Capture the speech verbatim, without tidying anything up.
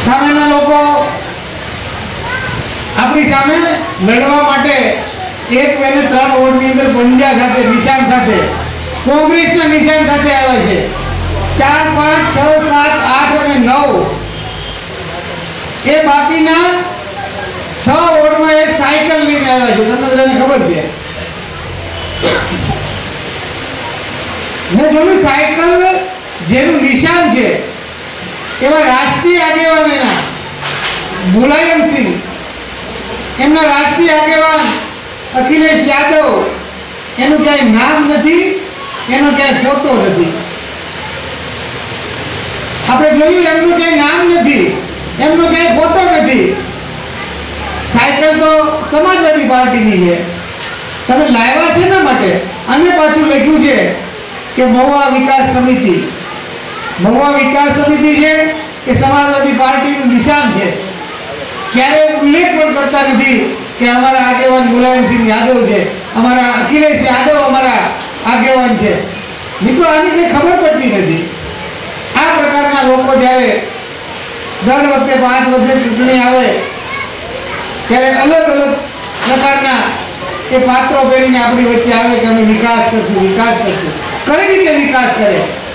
સામેના લોકો આપણી સામે લડવા માટે એક બે ને ત્રણ વોર્ડની અંદર પંજા સાથે નિશાન સાથે કોંગ્રેસના નિશાન સાથે આવ્યા છે. ચાર પાંચ છ સાત આઠ અને નવ એ બાકીના છ વોર્ડમાં એક સાયકલ લઈને આવ્યા છે. તમને બધાને ખબર છે. મેં જોયું સાયકલ જેનું નિશાન છે એવા રાષ્ટ્રીય આગેવાન એના મુલાયમસિંહ, એમના રાષ્ટ્રીય આગેવાન અખિલેશ યાદવ, એનું ક્યાંય નામ નથી, એનો ક્યાંય ફોટો નથી. આપણે જોયું એમનું ક્યાંય નામ નથી, એમનો ક્યાંય ફોટો નથી. સાયકલ તો સમાજવાદી પાર્ટીની છે. તમે લાવ્યા છે એના માટે. અને પાછું લખ્યું છે કે મહુવા વિકાસ સમિતિ. મહુવા વિકાસ સમિતિ છે કે સમાજવાદી પાર્ટીનું નિશાન છે. ક્યારે ઉલ્લેખ પણ કરતા નથી કે અમારા આગેવાન મુલાયમસિંહ યાદવ છે, અમારા અખિલેશ યાદવ અમારા આગેવાન છે. મિત્રો આની કંઈ ખબર પડતી નથી. આ પ્રકારના લોકો જ્યારે દર વખતે પાંચ વર્ષે ચૂંટણી આવે ત્યારે અલગ અલગ પ્રકારના એ પાત્રો પહેરીને આપણી વચ્ચે આવે કે અમે વિકાસ કરશું વિકાસ કરશું. કઈ રીતે વિકાસ કરે?